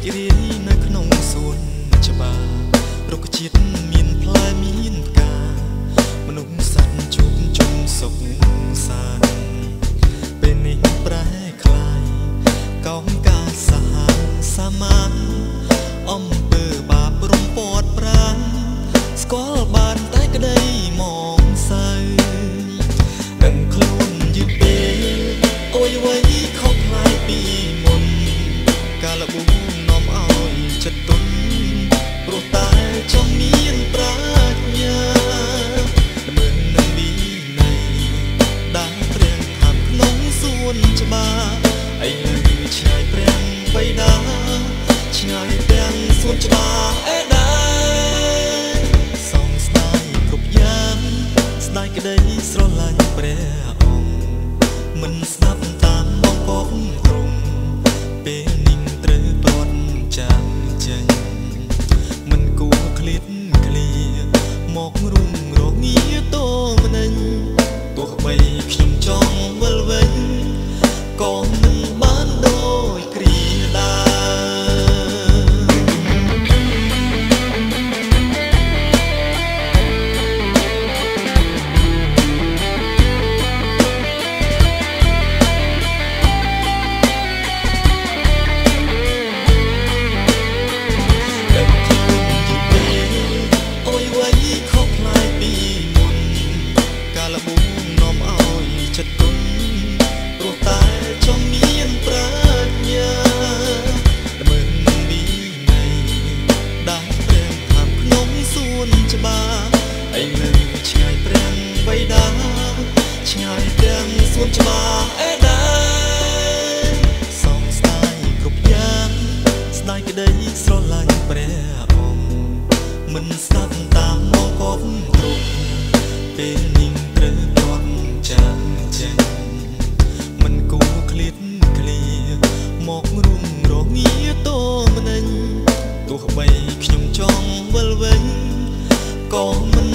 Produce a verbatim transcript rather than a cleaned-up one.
រីរាយនៅក្នុងសួនច្បាររុក្ខជាតិមានផ្លែមានផ្កាមនុស្សសត្វជួបជុំសុខសាន្តពេលនេះប្រែคลายកោងកាសាហាសាមានអំពើបាបរំពាត់ប្រាណស្គាល់បានតែក្តីមកសៅដឹងខ្លួនយឺតពេលអុយវ័យខុសខ្លាយពីមុនកាលបួងនាំឲ្យចិត្តទុនព្រោះតែចង់មានប្រាជ្ញាមើលនឹងវិន័យដែលព្រៀងខាងក្នុងសួនច្បារអីលើឆ្ងាយព្រៀងបៃតាឆ្ងាយទាំងសួនច្បារអេដែរសងស្ដាយគ្រប់យ៉ាងស្ដាយក្តីស្រឡាញ់ព្រះអង្គមិនស្ដាប់តាមបងកងទ្រង់ពេលนิ่งត្រូវព្រាត់ចាំចេញមិនគួរឃ្លាតឃ្លាមករុំរងាតោម្នេញទោះបីខ្ញុំចង់វិលវិញក៏មិនបានដូចគ្រាដែរអីលើឆ្ងាយព្រៀងបៃតាឆ្ងាយទាំងសួនច្បារអេដែរសងស្ដាយគ្រប់យ៉ាងស្ដាយក្តីស្រឡាញ់ព្រះអង្គមិនស្ដាប់តាមមកកបទ្រង់ពេលนิ่งត្រូវព្រាត់ចាំចេញមិនគួរឃ្លាតឃ្លាមករុំរងាតោម្នេញទោះបីខ្ញុំចង់វិលវិញក៏មិន